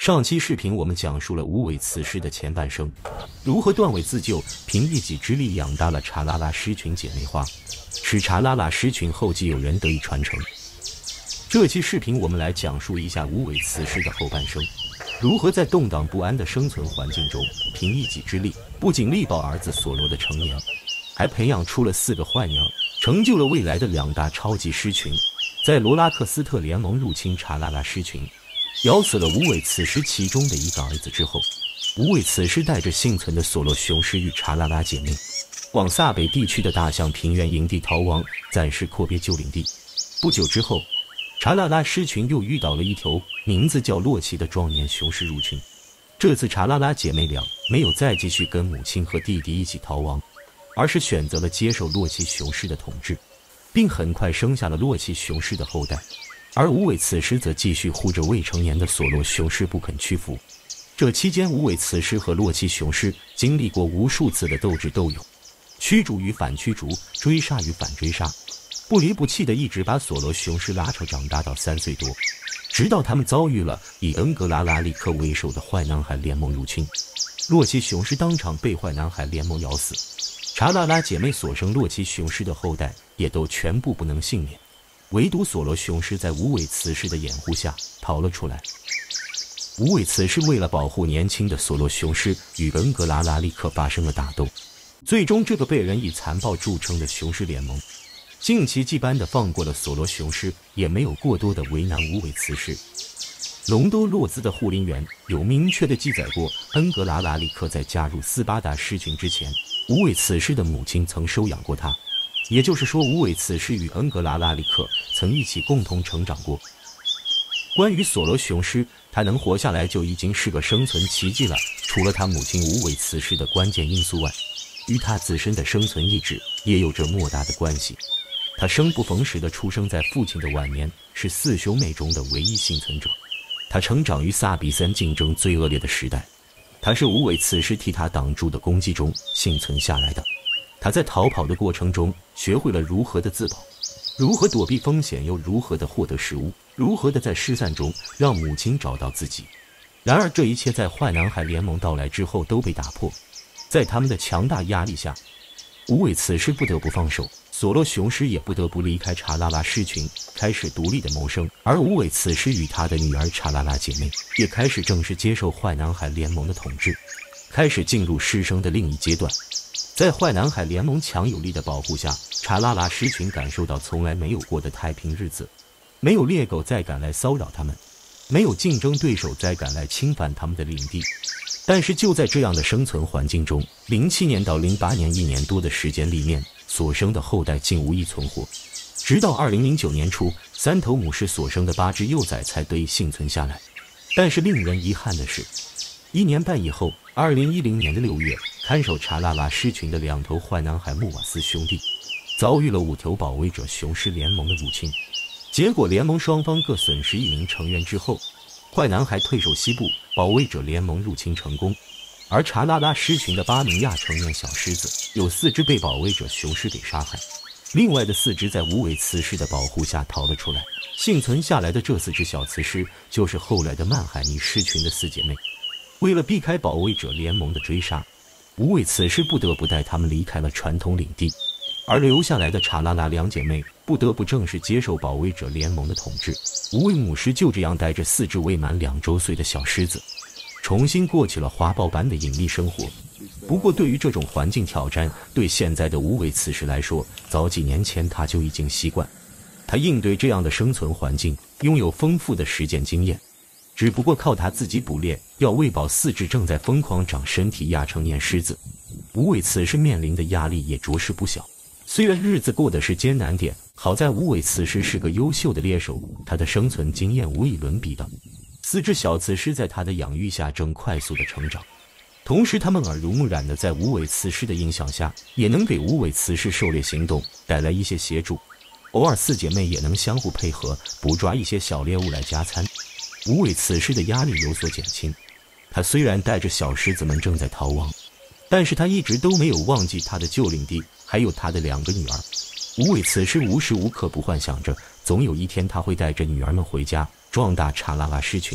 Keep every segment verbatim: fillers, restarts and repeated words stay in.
上期视频我们讲述了无尾雌狮的前半生，如何断尾自救，凭一己之力养大了查拉拉狮群姐妹花，使查拉拉狮群后继有人得以传承。这期视频我们来讲述一下无尾雌狮的后半生，如何在动荡不安的生存环境中，凭一己之力，不仅力保儿子索罗的成年，还培养出了四个坏娘，成就了未来的两大超级狮群。在罗拉克斯特联盟入侵查拉拉狮群，咬死了无尾雌狮其中的一个儿子之后，无尾雌狮带着幸存的索罗雄狮与查拉拉姐妹，往萨北地区的大象平原营地逃亡，暂时阔别旧领地。不久之后，查拉拉狮群又遇到了一头名字叫洛奇的壮年雄狮入群。这次查拉拉姐妹俩没有再继续跟母亲和弟弟一起逃亡，而是选择了接受洛奇雄狮的统治，并很快生下了洛奇雄狮的后代。而无尾雌狮则继续护着未成年的索罗雄狮不肯屈服。这期间，无尾雌狮和洛奇雄狮经历过无数次的斗智斗勇，驱逐与反驱逐，追杀与反追杀，不离不弃地一直把索罗雄狮拉扯长大到三岁多，直到他们遭遇了以恩格拉拉利克为首的坏男孩联盟入侵，洛奇雄狮当场被坏男孩联盟咬死，查拉拉姐妹所生洛奇雄狮的后代也都全部不能幸免。唯独索罗雄狮在无尾雌狮的掩护下逃了出来。无尾雌狮为了保护年轻的索罗雄狮，与恩格拉拉利克发生了打斗，最终这个被人以残暴著称的雄狮联盟，竟奇迹般的放过了索罗雄狮，也没有过多的为难无尾雌狮。隆多洛兹的护林员有明确的记载过，恩格拉拉利克在加入斯巴达狮群之前，无尾雌狮的母亲曾收养过他。也就是说，无尾雌狮与恩格拉拉利克曾一起共同成长过。关于索罗雄狮，他能活下来就已经是个生存奇迹了。除了他母亲无尾雌狮的关键因素外，与他自身的生存意志也有着莫大的关系。他生不逢时地出生在父亲的晚年，是四兄妹中的唯一幸存者。他成长于萨比森竞争最恶劣的时代，他是无尾雌狮替他挡住的攻击中幸存下来的。他在逃跑的过程中学会了如何的自保，如何躲避风险，又如何的获得食物，如何的在失散中让母亲找到自己。然而这一切在坏男孩联盟到来之后都被打破。在他们的强大压力下，无尾雌狮不得不放手，索罗雄狮也不得不离开查拉拉狮群，开始独立的谋生。而无尾雌狮与他的女儿查拉拉姐妹也开始正式接受坏男孩联盟的统治，开始进入狮生的另一阶段。在坏男孩联盟强有力的保护下，查拉拉狮群感受到从来没有过的太平日子，没有猎狗再敢来骚扰他们，没有竞争对手再敢来侵犯他们的领地。但是就在这样的生存环境中，零七年到零八年一年多的时间里面，所生的后代竟无一存活。直到二零零九年初，三头母狮所生的八只幼崽才得以幸存下来。但是令人遗憾的是，一年半以后，二零一零年的六月，看守查拉拉狮群的两头坏男孩穆瓦斯兄弟遭遇了五头保卫者雄狮联盟的入侵，结果联盟双方各损失一名成员之后，坏男孩退守西部，保卫者联盟入侵成功。而查拉拉狮群的八名亚成年小狮子有四只被保卫者雄狮给杀害，另外的四只在无尾雌狮的保护下逃了出来。幸存下来的这四只小雌狮就是后来的曼海尼狮群的四姐妹。为了避开保卫者联盟的追杀，无尾雌狮不得不带他们离开了传统领地，而留下来的查拉拉两姐妹不得不正式接受保卫者联盟的统治。无尾母狮就这样带着四只未满两周岁的小狮子，重新过起了花豹般的隐秘生活。不过对于这种环境挑战，对现在的无尾雌狮来说，早几年前他就已经习惯。他应对这样的生存环境拥有丰富的实践经验，只不过靠他自己捕猎，要喂饱四只正在疯狂长身体亚成年狮子。无尾雌狮面临的压力也着实不小，虽然日子过得是艰难点，好在无尾雌狮是个优秀的猎手，他的生存经验无以伦比的。四只小雌狮在他的养育下正快速的成长，同时他们耳濡目染的在无尾雌狮的影响下，也能给无尾雌狮狩猎行动带来一些协助。偶尔四姐妹也能相互配合，捕抓一些小猎物来加餐。无尾雌狮的压力有所减轻，他虽然带着小狮子们正在逃亡，但是他一直都没有忘记他的旧领地，还有他的两个女儿。无尾雌狮无时无刻不幻想着，总有一天他会带着女儿们回家，壮大查拉拉狮群。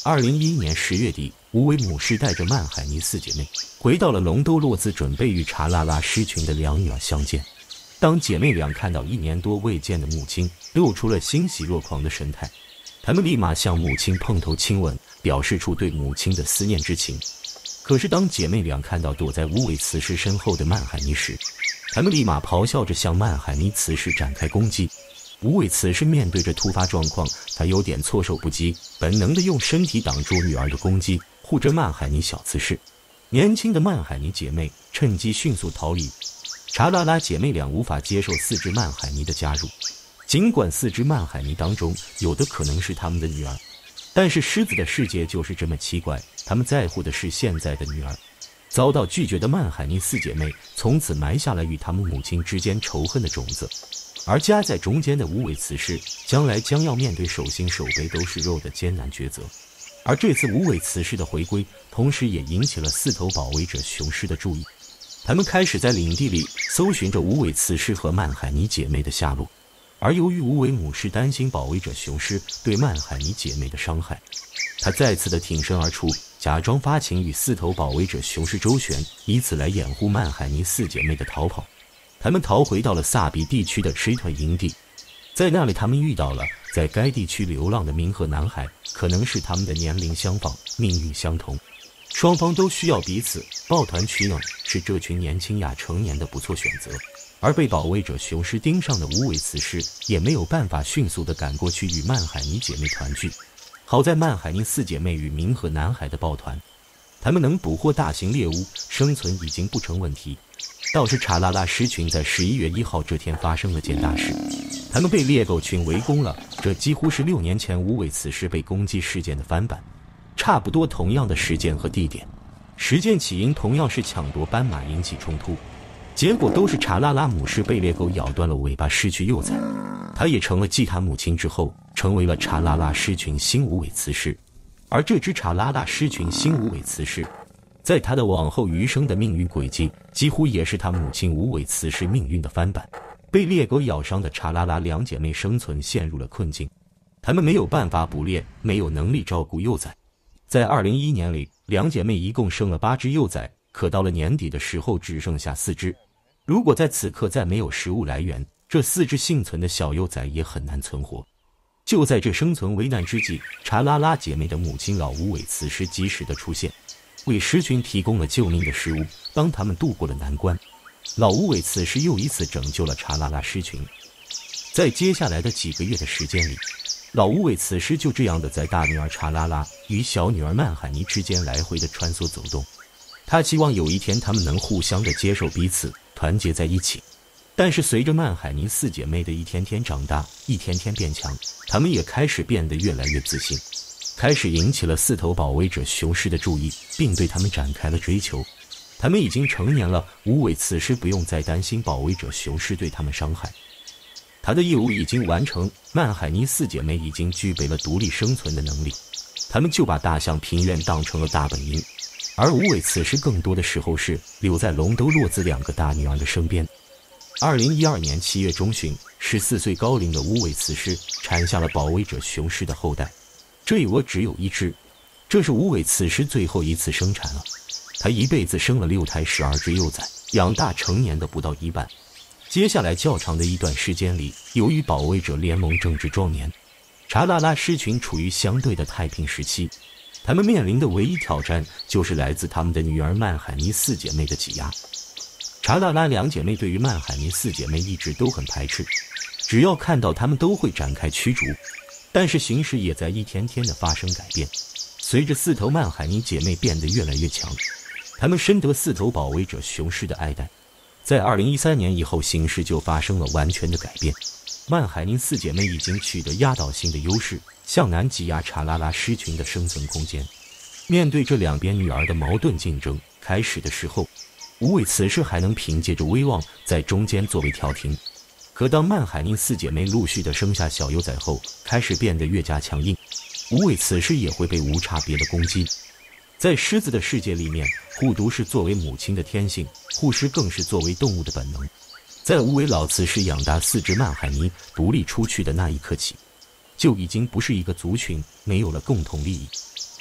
二零一一年十月底，无尾母狮带着曼海尼四姐妹回到了龙兜洛兹，准备与查拉拉狮群的两女儿相见。当姐妹俩看到一年多未见的母亲，露出了欣喜若狂的神态，她们立马向母亲碰头亲吻，表示出对母亲的思念之情。可是当姐妹俩看到躲在无尾雌狮身后的曼海尼时，她们立马咆哮着向曼海尼雌狮展开攻击。无尾雌狮面对着突发状况，他有点措手不及，本能地用身体挡住女儿的攻击，护着曼海尼小雌狮。年轻的曼海尼姐妹趁机迅速逃离。查拉拉姐妹俩无法接受四只曼海尼的加入，尽管四只曼海尼当中有的可能是他们的女儿，但是狮子的世界就是这么奇怪，他们在乎的是现在的女儿。遭到拒绝的曼海尼四姐妹从此埋下了与他们母亲之间仇恨的种子，而夹在中间的无尾雌狮将来将要面对手心手背都是肉的艰难抉择。而这次无尾雌狮的回归，同时也引起了四头保卫者雄狮的注意。他们开始在领地里搜寻着无尾雌狮和曼海尼姐妹的下落，而由于无尾母狮担心保卫者雄狮对曼海尼姐妹的伤害，他再次的挺身而出，假装发情与四头保卫者雄狮周旋，以此来掩护曼海尼四姐妹的逃跑。他们逃回到了萨比地区的水豚营地，在那里他们遇到了在该地区流浪的冥河男孩，可能是他们的年龄相仿，命运相同，双方都需要彼此，抱团取暖是这群年轻亚成年的不错选择。而被保卫者雄狮盯上的无尾雌狮也没有办法迅速地赶过去与曼海尼姐妹团聚。好在曼海尼四姐妹与冥河男孩的抱团，他们能捕获大型猎物，生存已经不成问题。倒是查拉拉狮群在十一月一号这天发生了件大事，他们被猎狗群围攻了，这几乎是六年前无尾雌狮被攻击事件的翻版。差不多同样的时间和地点，事件起因同样是抢夺斑马引起冲突，结果都是查拉拉母狮被猎狗咬断了尾巴，失去幼崽。它也成了继它母亲之后，成为了查拉拉狮群新无尾雌狮。而这只查拉拉狮群新无尾雌狮，在它的往后余生的命运轨迹，几乎也是它母亲无尾雌狮命运的翻版。被猎狗咬伤的查拉拉两姐妹生存陷入了困境，她们没有办法捕猎，没有能力照顾幼崽。在二零一一年里，两姐妹一共生了八只幼崽，可到了年底的时候只剩下四只。如果在此刻再没有食物来源，这四只幸存的小幼崽也很难存活。就在这生存危难之际，查拉拉姐妹的母亲老无尾雌狮及时的出现，为狮群提供了救命的食物，帮他们渡过了难关。老无尾雌狮又以此拯救了查拉拉狮群。在接下来的几个月的时间里，老无尾雌狮就这样的在大女儿查拉拉与小女儿曼海尼之间来回的穿梭走动。他希望有一天他们能互相的接受彼此，团结在一起。但是随着曼海尼四姐妹的一天天长大，一天天变强，她们也开始变得越来越自信，开始引起了四头保卫者雄狮的注意，并对他们展开了追求。他们已经成年了，无尾雌狮不用再担心保卫者雄狮对他们伤害。他的业务已经完成，曼海尼四姐妹已经具备了独立生存的能力，他们就把大象平原当成了大本营，而无尾雌狮更多的时候是留在龙兜洛兹两个大女儿的身边。二零一二年七月中旬，十四岁高龄的无尾雌狮产下了保卫者雄狮的后代，这一窝只有一只，这是无尾雌狮最后一次生产了。他一辈子生了六胎十二只幼崽，养大成年的不到一半。接下来较长的一段时间里，由于保卫者联盟正值壮年，查拉拉狮群处于相对的太平时期，他们面临的唯一挑战就是来自他们的女儿曼海尼四姐妹的挤压。查拉拉两姐妹对于曼海尼四姐妹一直都很排斥，只要看到她们都会展开驱逐。但是形势也在一天天的发生改变，随着四头曼海尼姐妹变得越来越强，她们深得四头保卫者雄狮的爱戴。在二零一三年以后，形势就发生了完全的改变，曼海尼四姐妹已经取得压倒性的优势，向南挤压查拉拉狮群的生存空间。面对这两边女儿的矛盾竞争，开始的时候无尾雌狮还能凭借着威望在中间作为调停，可当曼海尼四姐妹陆续的生下小幼崽后，开始变得越加强硬，无尾雌狮也会被无差别的攻击。在狮子的世界里面，护犊是作为母亲的天性，护狮更是作为动物的本能。在无尾老雌狮养大四只曼海尼独立出去的那一刻起，就已经不是一个族群，没有了共同利益。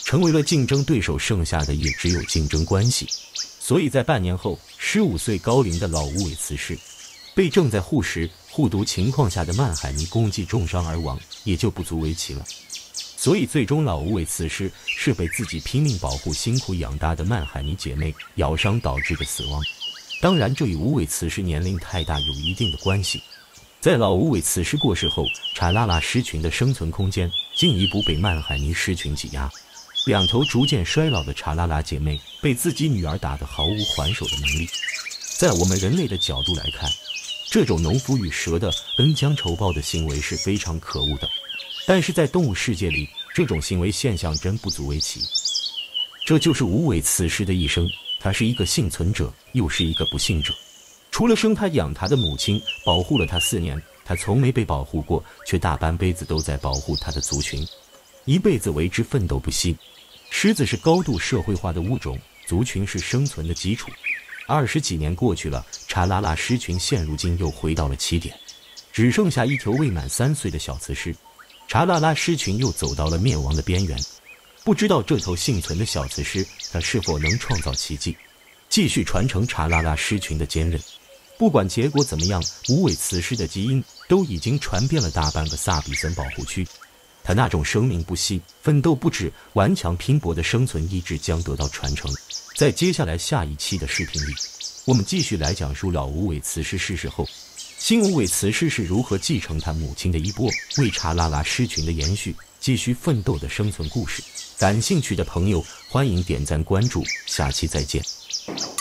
成为了竞争对手，剩下的也只有竞争关系。所以在半年后，十五岁高龄的老无尾辞世，被正在护食护犊情况下的曼海尼攻击重伤而亡，也就不足为奇了。所以最终老无尾辞世是被自己拼命保护、辛苦养大的曼海尼姐妹咬伤导致的死亡。当然，这与无尾辞世年龄太大有一定的关系。在老无尾辞世过世后，查拉拉狮群的生存空间进一步被曼海尼狮群挤压。两头逐渐衰老的查拉拉姐妹被自己女儿打得毫无还手的能力。在我们人类的角度来看，这种农夫与蛇的恩将仇报的行为是非常可恶的。但是在动物世界里，这种行为现象真不足为奇。这就是无尾辞世的一生，他是一个幸存者，又是一个不幸者。除了生他养他的母亲保护了他四年，他从没被保护过，却大半辈子都在保护他的族群，一辈子为之奋斗不息。狮子是高度社会化的物种，族群是生存的基础。二十几年过去了，查拉拉狮群现如今又回到了起点，只剩下一头未满三岁的小雌狮。查拉拉狮群又走到了灭亡的边缘。不知道这头幸存的小雌狮，它是否能创造奇迹，继续传承查拉拉狮群的坚韧。不管结果怎么样，无尾辞世的基因都已经传遍了大半个萨比森保护区。他那种生命不息、奋斗不止、顽强拼搏的生存意志将得到传承。在接下来下一期的视频里，我们继续来讲述老无尾辞世逝世后，新无尾辞世是如何继承他母亲的衣钵，为查拉拉狮群的延续继续奋斗的生存故事。感兴趣的朋友欢迎点赞关注，下期再见。